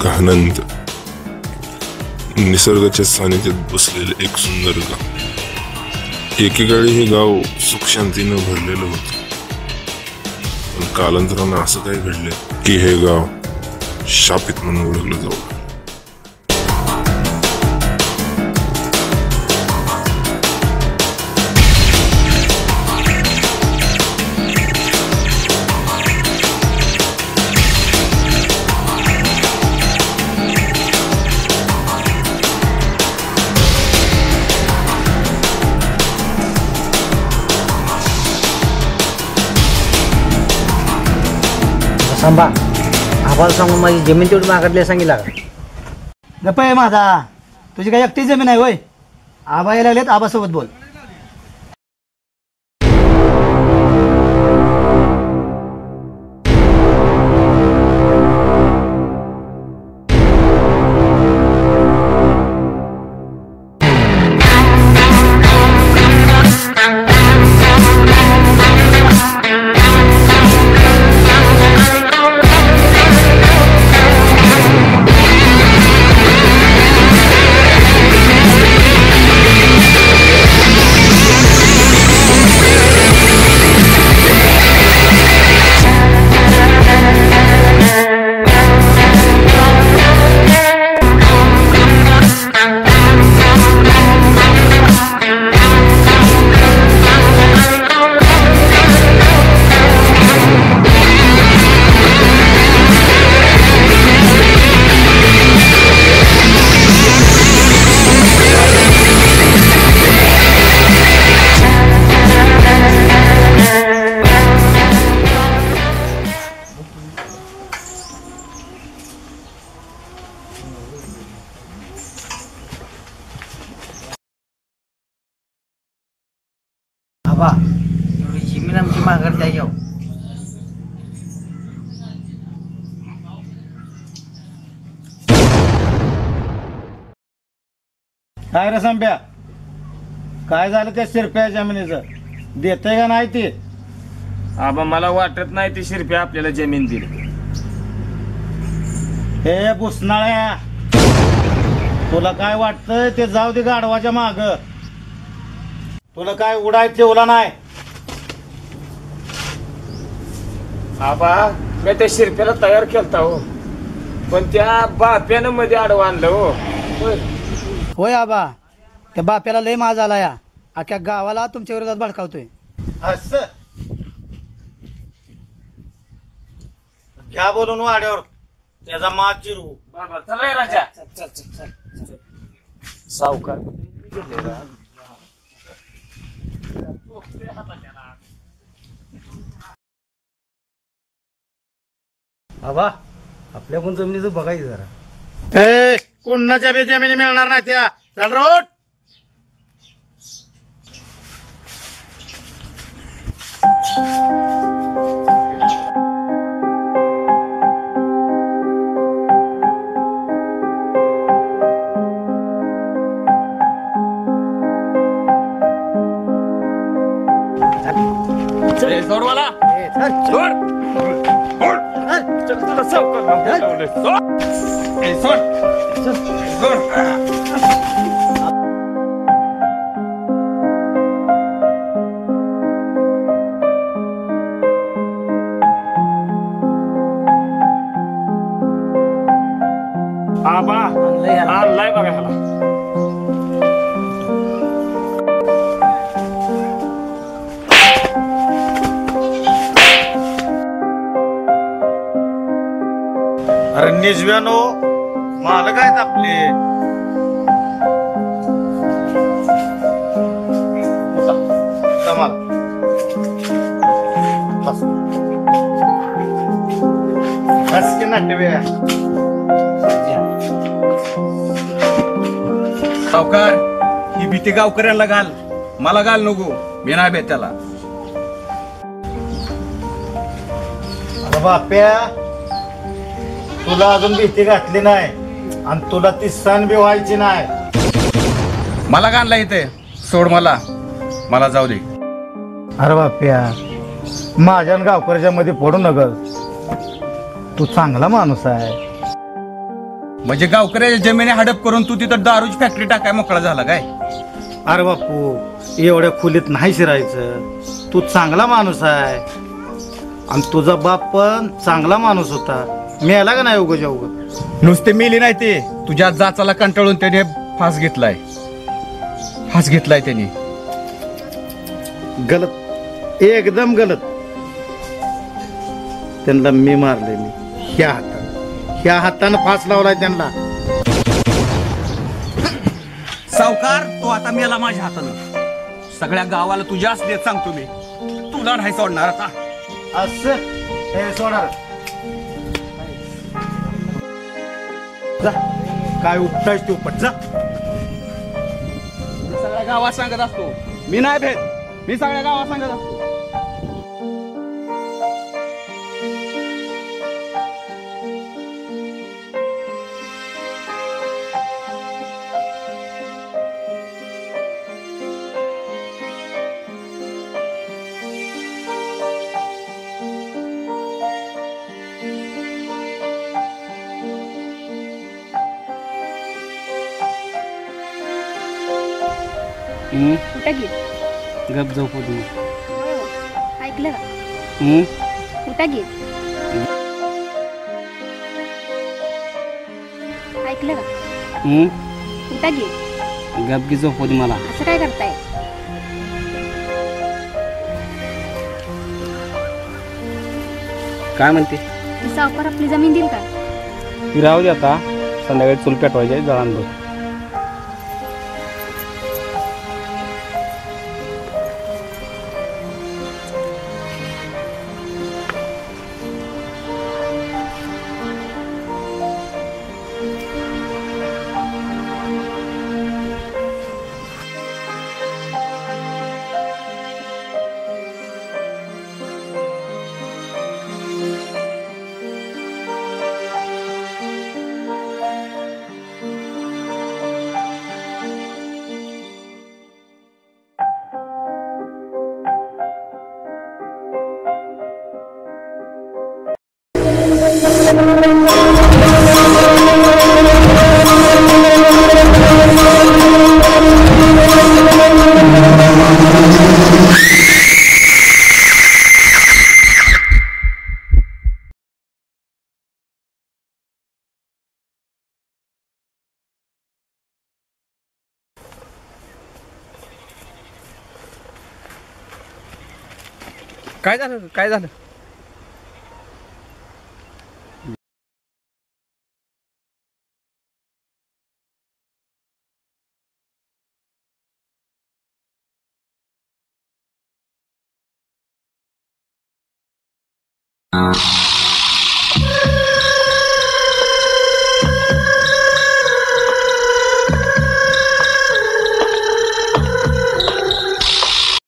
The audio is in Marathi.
घाणंद निसर्गाच्या सानिध्यात बसलेले एक सुंदर गाव। एकेकाळी हे गाव सुखशांतीनं भरलेलं होतं, पण कालांतरानं असं काय घडलं की हे गाव शापित म्हणून ओळखलं जाऊ लागलं। सांबा आम्हाला सांगून माझी जमीन तेवढी मागायला सांगितलं का? गप्प आहे माझा, तुझी काय एकटी जमीन आहे होय? आबा यायला लागलेत, आबासोबत बोल। आबा एवढी जमीन आमची माघार द्या जाऊ। काय रे संप्या, काय झालं त्या शिरप्या जमिनीचं? देते का नाही ती? आबा मला वाटत नाही ती शिरपी आपल्याला जमीन दिली। हे बुसनाळ्या, तुला काय वाटतंय ते जाऊ दे गाढवाच्या माग। तुला काय उडाय ठेवला नाही? आबा मी त्या शिरप्याला तयार केलता हो, पण त्या बाप्यानं मध्ये आडवं आणलं हो। होय आबा, त्या बाप्याला लय माज आला या, अख्ख्या गावाला तुमच्या विरोधात भडकावतोय। असं घ्या बोलून वाड्यावर, त्याचा माज चिरू। बाबा चल रे राजा, चल चल चल सावकार आबा आपल्या जमिनीचं बघायचं जरा। ए कोणाच्या बी जमिनी मिळणार नाही त्या, चल रोड। सोड मला, सोड चल तुला सावकार सोड सोड। आबा आणलाय बघा ह्याला। अरे निजव्यानो, मालक आहेत आपले। सावकार ही भीती गावकऱ्यांना घाल, मला घाल नको, मी नाही भेट त्याला। बाप्या तुला अजून भीती घातली नाही आणि तुला ती सण बी व्हायची नाही। मला घालला इथे, सोड मला, मला जाऊ दे। अरे बाप्या माझ्या गावकऱ्याच्या मध्ये पडू नका, तू चांगला माणूस आहे। म्हणजे गावकऱ्याच्या जमिनी हडप करून तू तिथं दारूची फॅक्टरी टाकाय मोकळा झाला काय? अरे बापू, एवढ्या खोलीत नाही शिरायचं. तू चांगला माणूस आहे आणि तुझा बाप पण चांगला माणूस होता. मेला का नाही उगं उगं? नुसते मेली नाही ते, तुझ्या जाचाला कंटाळून त्याने फास घेतलाय. फास घेतलाय त्याने. गलत, एकदम गलत. त्यांना मी मारले, मी ह्या हातानं फास लावलाय त्यांना. सावकार, तो आता मेला माझ्या हातानं. सगळ्या गावाला तुझ्याच देत सांगतो मी. तुला नाही सोडणार आता. असं हे सोडा. जा, काय उपटायच ते उपट. जा. मी सगळ्या गावात सांगत असतो. मी नाही भेट. मी सगळ्या गावात सांगत असतो. कुठं गेली? गप झोपू तुम्ही. ऐकलं का? कुठं गेली? ऐकलं का? कुठं गेली? गप की झोपू दे मला. असं काय करताय? काय म्हणते? सावकार आपली जमीन देईल का? ती राहू दे आता. संध्याकाळी चूल पेटवायचे, जळान बघ. काय झालं? काय झालं?